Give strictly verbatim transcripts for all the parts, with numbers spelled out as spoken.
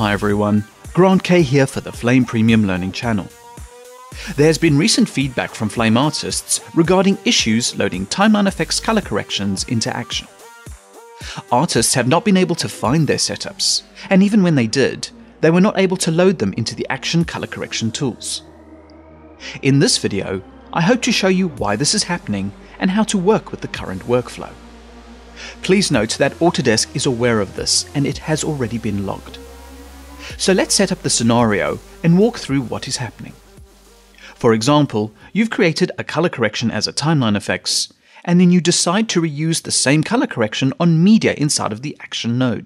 Hi everyone, Grant K here for the Flame Premium Learning channel. There has been recent feedback from Flame artists regarding issues loading TimelineFX color corrections into Action. Artists have not been able to find their setups, and even when they did, they were not able to load them into the Action color correction tools. In this video, I hope to show you why this is happening and how to work with the current workflow. Please note that Autodesk is aware of this and it has already been logged. So let's set up the scenario and walk through what is happening. For example, you've created a color correction as a TimelineFX, and then you decide to reuse the same color correction on media inside of the Action node.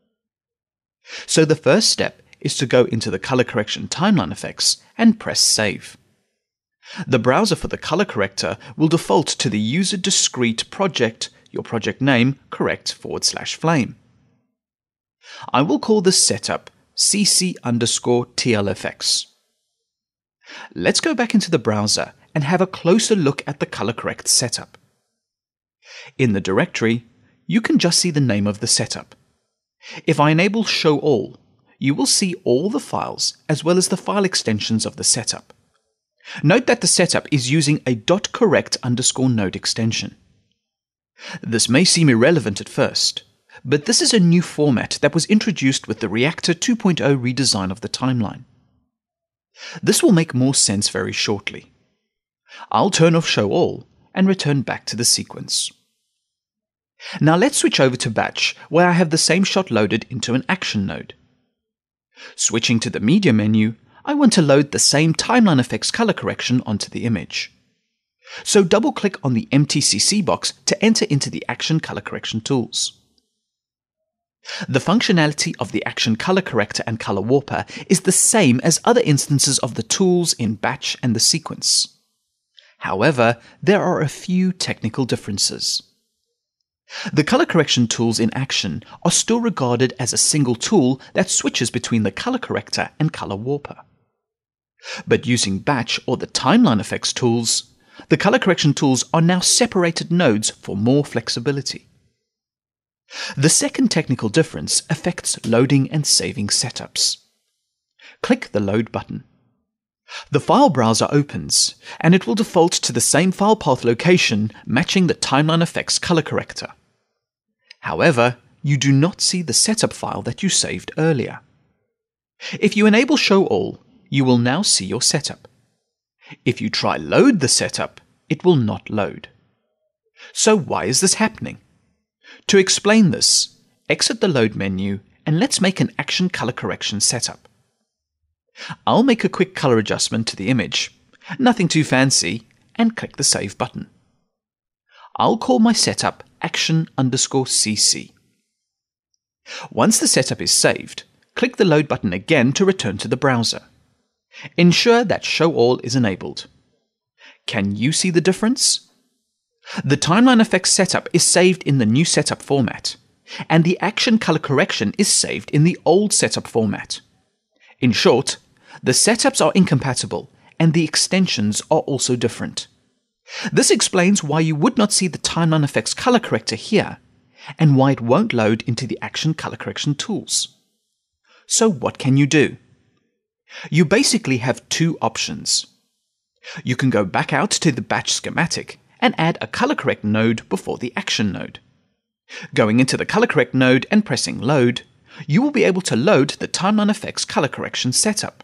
So the first step is to go into the color correction TimelineFX and press Save. The browser for the color corrector will default to the user discrete project, your project name, correct forward slash flame. I will call this setup cc underscore tlfx. Let's go back into the browser and have a closer look at the color correct setup. In the directory, you can just see the name of the setup. If I enable Show All, you will see all the files as well as the file extensions of the setup. Note that the setup is using a .correct underscore node extension. This may seem irrelevant at first, but this is a new format that was introduced with the Reactor two point oh redesign of the timeline. This will make more sense very shortly. I'll turn off Show All and return back to the sequence. Now let's switch over to Batch, where I have the same shot loaded into an Action node. Switching to the Media menu, I want to load the same TimelineFX color correction onto the image. So double-click on the empty C C box to enter into the Action color correction tools. The functionality of the Action color corrector and color warper is the same as other instances of the tools in Batch and the sequence. However, there are a few technical differences. The color correction tools in Action are still regarded as a single tool that switches between the color corrector and color warper. But using Batch or the TimelineFX tools, the color correction tools are now separated nodes for more flexibility. The second technical difference affects loading and saving setups. Click the Load button. The file browser opens, and it will default to the same file path location matching the TimelineFX color corrector. However, you do not see the setup file that you saved earlier. If you enable Show All, you will now see your setup. If you try load the setup, it will not load. So why is this happening? To explain this, exit the Load menu and let's make an Action color correction setup. I'll make a quick color adjustment to the image, nothing too fancy, and click the Save button. I'll call my setup Action underscore cc. Once the setup is saved, click the Load button again to return to the browser. Ensure that Show All is enabled. Can you see the difference? The TimelineFX setup is saved in the new setup format, and the Action color correction is saved in the old setup format. In short, the setups are incompatible and the extensions are also different. This explains why you would not see the TimelineFX color corrector here, and why it won't load into the Action color correction tools. So what can you do? You basically have two options. You can go back out to the Batch schematic and add a color correct node before the Action node. Going into the color correct node and pressing Load, you will be able to load the TimelineFX color correction setup.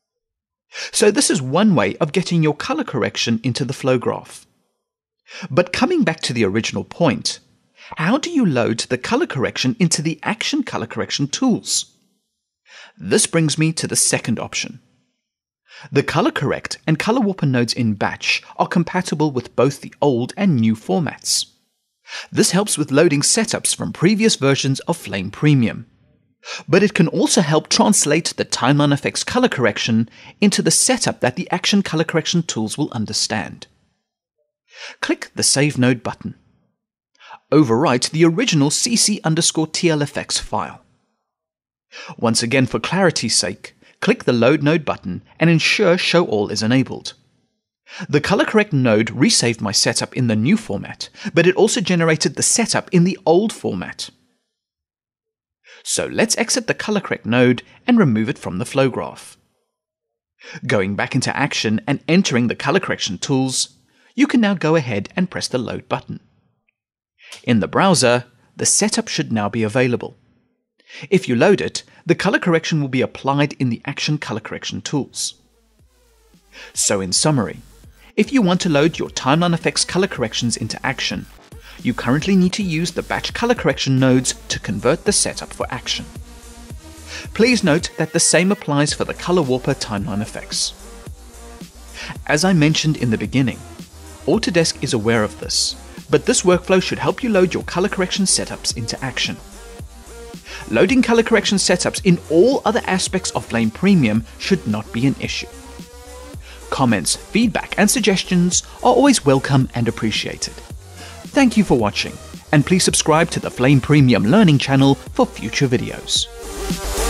So this is one way of getting your color correction into the flow graph. But coming back to the original point, how do you load the color correction into the Action color correction tools? This brings me to the second option. The color correct and color warper nodes in Batch are compatible with both the old and new formats. This helps with loading setups from previous versions of Flame Premium. But it can also help translate the TimelineFX color correction into the setup that the Action color correction tools will understand. Click the Save Node button. Overwrite the original cc underscore tlfx file. Once again, for clarity's sake, click the Load Node button and ensure Show All is enabled. The color correct node resaved my setup in the new format, but it also generated the setup in the old format. So let's exit the color correct node and remove it from the flow graph. Going back into Action and entering the color correction tools, you can now go ahead and press the load button. In the browser, the setup should now be available. If you load it, the color correction will be applied in the Action color correction tools. So in summary, if you want to load your TimelineFX color corrections into Action, you currently need to use the batch color correction nodes to convert the setup for Action. Please note that the same applies for the Color Warper TimelineFX. As I mentioned in the beginning, Autodesk is aware of this, but this workflow should help you load your color correction setups into Action. Loading color correction setups in all other aspects of Flame Premium should not be an issue. Comments, feedback, and suggestions are always welcome and appreciated. Thank you for watching, and please subscribe to the Flame Premium Learning channel for future videos.